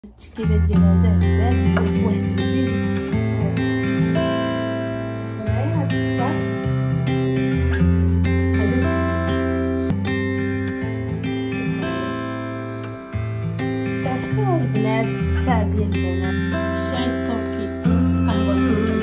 التشكيله ديال هذا عباد في واحد الفيديو معايا هاد الصاط عرفتوا البنات شعب ديال البنات الشاي التركي قهوه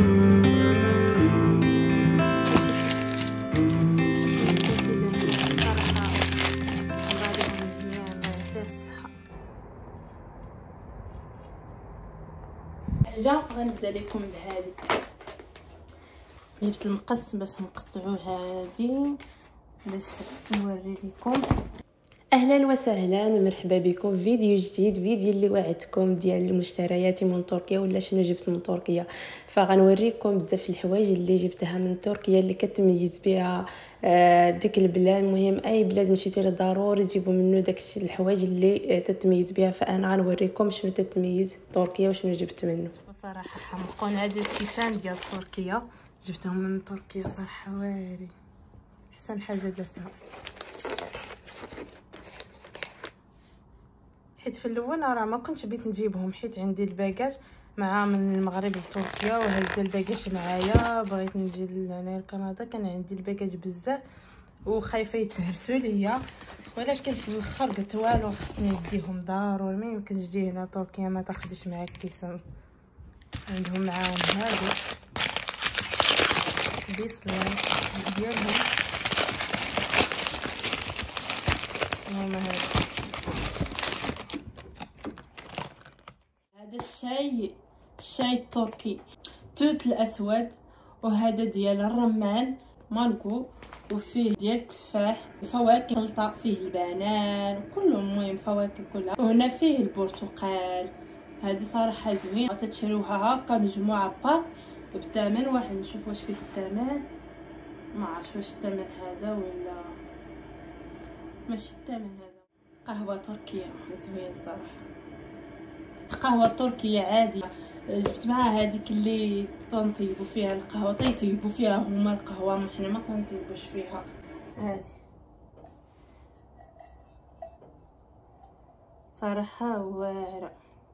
حاجه. غنبدا لكم بهذه، جبت المقص باش نقطعو هادي باش نوري لكم. اهلا وسهلا ومرحبا بكم في فيديو جديد، فيديو اللي وعدتكم ديال المشتريات من تركيا ولا شنو جبت من تركيا. فغنوريكم بزاف الحوايج اللي جبتها من تركيا اللي كتميز بها ديك البلاد. المهم اي بلاد مشيتي له ضروري تجيبوا منه داك الحوايج اللي تتميز بها. فانا غنوريكم شنو تتميز تركيا وشنو جبت منه. صراحه حمقون هاد الكيسان ديال تركيا، جبتهم من تركيا صراحه واعرين، احسن حاجه درتها. حيت في الاول راه ما كنتش بغيت نجيبهم حيت عندي الباكاج مع من المغرب لتركيا وهذا الباكاج معايا، بغيت نجي لهنا لكندا كان عندي الباكاج بزاف وخايفه يتهرسوا ليا، ولكن في الاخر قلت والو خصني نديهم ضروري، ما يمكنش تجي هنا تركيا ما تاخدش معاك كيسان. عندهم معاهم هادو بيسلان ديالهم هما هذا الشاي التركي توت الاسود، وهذا ديال الرمان مانغو، وفيه ديال التفاح فواكه خلطه، فيه البنان كلهم، المهم فواكه كلها، وهنا فيه البرتقال. هذه صراحه زوين، تتشروها هكا مجموعه باك بثمن واحد. نشوف واش فيه الثمن، ما عرفتش واش الثمن هذا ولا ماشي الثمن هذا. قهوه تركيه زوين صراحه، قهوه تركيه عاديه. جبت معها هذيك اللي تنطيبوا فيها القهوه، تيطيبوا فيها هما القهوه، حنا ما تنطيبوش فيها. هذه صراحه واعره،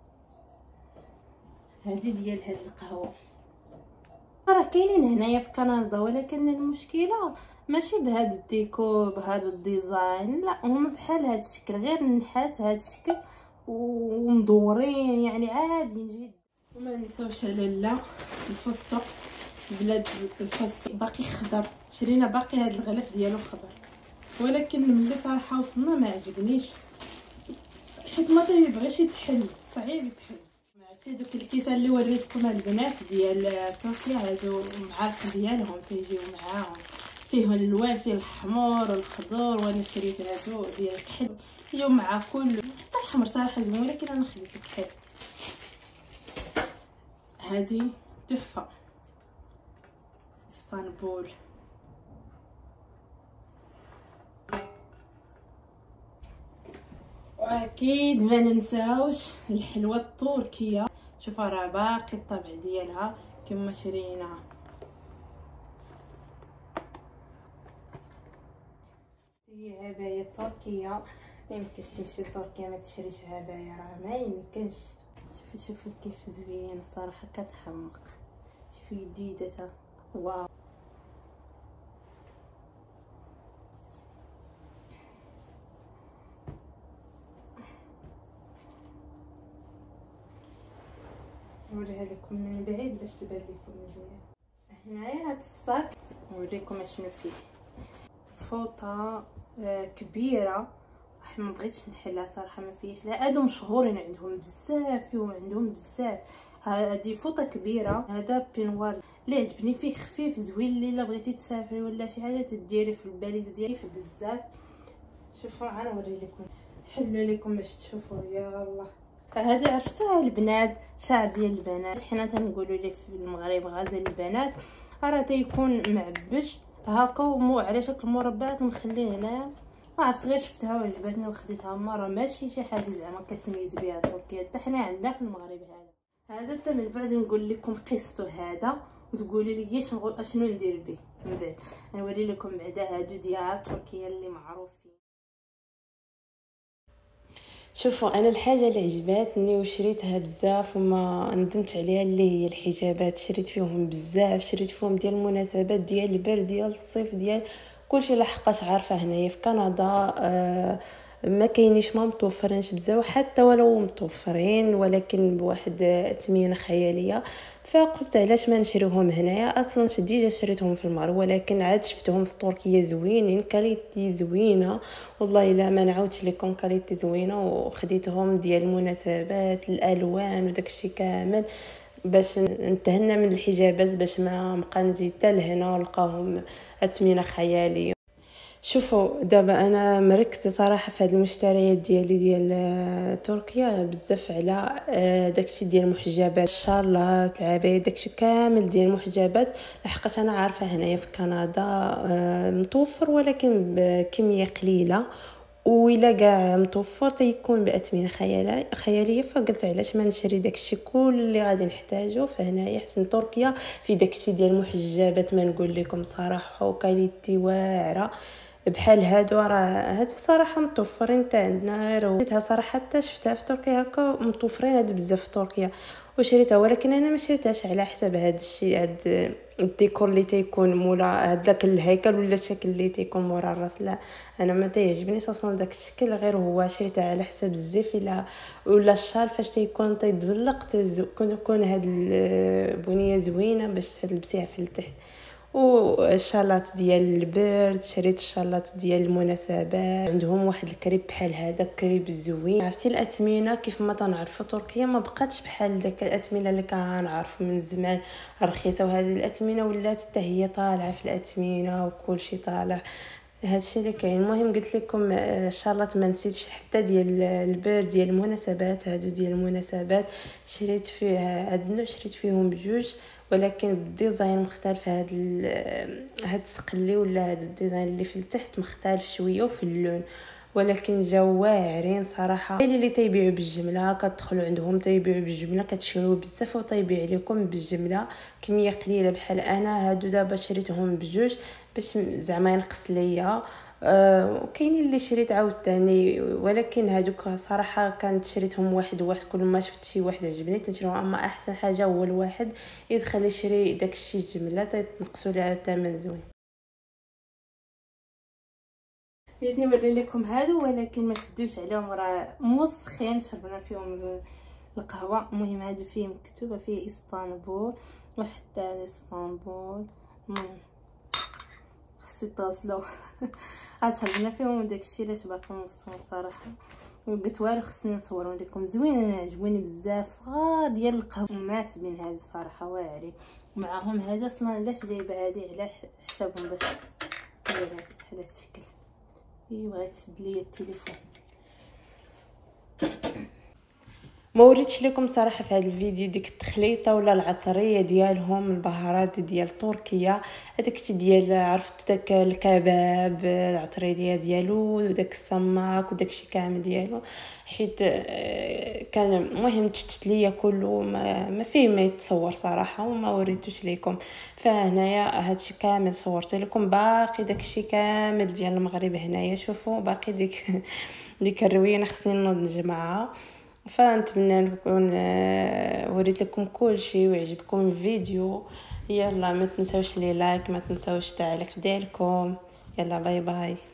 هذه ديال هاد القهوه. راه كاينين هنايا في كندا، ولكن المشكله ماشي بهذا الديكور بهذا الديزاين، لا هما بحال هذا الشكل، غير النحاس هذا الشكل ومدورين، يعني عاديين جدا. وما نساوش لاله الفستق، بلاد الفستق باقي خضر، شرينا باقي هذا الغلاف ديالو خضر، ولكن ملي صراحه وصلنا ما عجبنيش حيت ما تيبغيش يتحل، صعيب يتحل. عرفتي دوك الكيسان اللي وريتكم البنات ديال تركيا هادو معالق ديالهم كيجيو معاهم، فيه الالوان، فيه الاحمر والخضر، وانا شريت هادو ديال الكحل يجيو مع كل، حتى الحمر صراحه زوين، ولكن انا خديت الكحل. هذه تحفه اسطنبول. واكيد ما ننساوش الحلوه التركيه، شوفوا راه باقي الطبع ديالها كما شريناها. هي عبايه تركيه، ما يمكنش تمشي لتركيا ما تشريش عبايه، راه ما يمكنش. شوفوا كيف زوينه صراحه، كتحمق. شوفي جديدتها، واو. نوريها لكم من بعيد باش تبان لكم مزيان. هنايا هاد الصاك نوريكم شنو فيه. فوطه كبيره، ما بغيتش نحلها صراحه، ما فيش، لا هادو مشهورين عندهم بزاف، فيهم عندهم بزاف. هذه فوطه كبيره، هذا بينوار اللي عجبني فيه خفيف زوين، اللي الا بغيتي تسافري ولا شي حاجه تديري في الباليز ديالي في بزاف. شوفوا غنوري لكم، حلو لكم باش تشوفوا. يلا هذه عرفتوها البنات، شعر ديال البنات، حنا تنقولوا ليه في المغرب غزال البنات، راه تيكون معبش هكا ومو على شكل مربعات، ونخليه هنايا. ما عرفت غير شفتها وعجبتني وخديتها، مره ماشي شي حاجه زعما كتميز بها تركيا، حتى حنا عندنا في المغرب هذا حتى من بعد نقول لكم قيستو هذا وتقولوا لي شنو ندير به. من بعد نوري لكم بعدا هادو ديال تركيا اللي معروفين. شوفوا انا الحاجه اللي عجباتني وشريتها بزاف وما ندمت عليها اللي هي الحجابات. شريت فيهم بزاف، شريت فيهم ديال المناسبات ديال البرد ديال الصيف ديال كلشي. لحقاش عارفه هنايا في كندا ما كاينيش، ما متوفرينش بزاف، حتى ولو متوفرين ولكن بواحد اثمنه خياليه. فقلت علاش ما نشريوهم هنايا. اصلا ديجا شريتهم في المغرب ولكن عاد شفتهم في تركيا زوينين، كاليتي زوينه والله. الا ما نعاودش لكم، كاليتي زوينه. وخديتهم ديال المناسبات، الالوان وداكشي كامل باش نتهنى من الحجابات، باش ما نبقى نجي حتى لهنا ونلقاهم اثمنه خياليه. شوفوا دابا انا مركزه صراحه في هاد المشتريات ديالي ديال تركيا بزاف على داكشي ديال المحجبات، الشالات، العباية، داكشي كامل ديال المحجبات. لحقاش انا عارفه هنايا في كندا متوفر ولكن بكميه قليله، وإلا كاع متوفر تيكون باثمنه خياليه. فقلت علاش ما نشري داكشي كل اللي غادي نحتاجو فهنايا. حسن تركيا في داكشي ديال المحجبات ما نقول لكم صراحه، وكاليتي واعره بحال هادو. راه هادو صراحه متوفرين حتى عندنا، غير شريتها صراحه حتى شفتها في تركيا هكا متوفرين هادو بزاف في تركيا وشريتها. ولكن انا ما شريتهاش على حساب هاد الشيء، هاد الديكور اللي تيكون مولا هذاك الهيكل ولا الشكل اللي تيكون مورا الراس. لا انا ما تيعجبنيش اصلا داك الشكل، غير هو شريتها على حساب الزيف ولا الشال فاش تيكون تيتزلق تكون هاد البنيه زوينه باش تلبسيها في التحت. والشالات ديال البرد، شريت الشالات ديال المناسبات. عندهم واحد الكريب بحال هذا، كريب زوين. عرفتي الاثمنه كيف ما تنعرفوا تركيا ما بقاتش بحال داك الاثمنه اللي كنعرف من زمان رخيصه، وهذه الاثمنه ولات حتى هي طالعه في الاثمنه وكل شيء طالع. هادشي اللي كاين. المهم قلت لكم شالات ما نسيتش حتى ديال البرد ديال المناسبات. هادو ديال المناسبات شريت فيه هاد النوع، شريت فيهم بجوج ولكن بالديزاين مختلف. هاد السقلي ولا هاد الديزاين اللي في التحت مختلف شويه وفي اللون، ولكن جاو واعرين صراحه. اللي تيبيعوا بالجمله كتدخلوا عندهم تيبيعوا بالجمله، كتشريو بزاف وطيبيع لكم بالجمله كميه قليله. بحال انا هادو دابا شريتهم بجوج باش زعما ينقص ليا. وكاينين اللي شريت عاوتاني، ولكن هادوك صراحه كانت شريتهم واحد كل ما شفت شي واحد عجبني تنشريهم. اما احسن حاجه هو الواحد يدخل يشري داكشي الجمله تنقصوا لها الثمن زوين. بغيت نوري لكم هادو ولكن ما تدوش عليهم، راه مسخين شربنا فيهم القهوه. المهم هادو فيه مكتوبه فيه اسطنبول وحتى اسطنبول. المهم خصو يتغسلوا عاد شربنا فيهم داكشي علاش باقي مسخين صراحه. وقلت والو خصني نصورهم لكم زوينين، عجبوني بزاف، صغار ديال القهوه مناسبين هادو صراحه واعرين. معاهم هذا اصلا علاش جايبه هذه على حسابهم باش ندير بحال هذا الشكل. بغيت تسد لي التليفون. ما وريتش لكم صراحه في هذا الفيديو ديك التخليطه ولا العطريه ديالهم، البهارات ديال تركيا. هذاك ديال عرفت داك الكباب، العطريه ديالو وداك السماك وداك الشيء كامل ديالو، حيت كان المهم تشتت ليا كله ما فيه ما يتصور صراحه وما وريتوش لكم. فهنايا هادشي كامل صورت لكم. باقي داكشي كامل ديال المغرب هنايا شوفوا، باقي ديك الروينه خصني نوض نجمعها. فنتمنى نكون وريت لكم كل شيء ويعجبكم الفيديو. يلا ما تنساوش لي لايك، ما تنساوش التعليق ديالكم. يلا باي باي.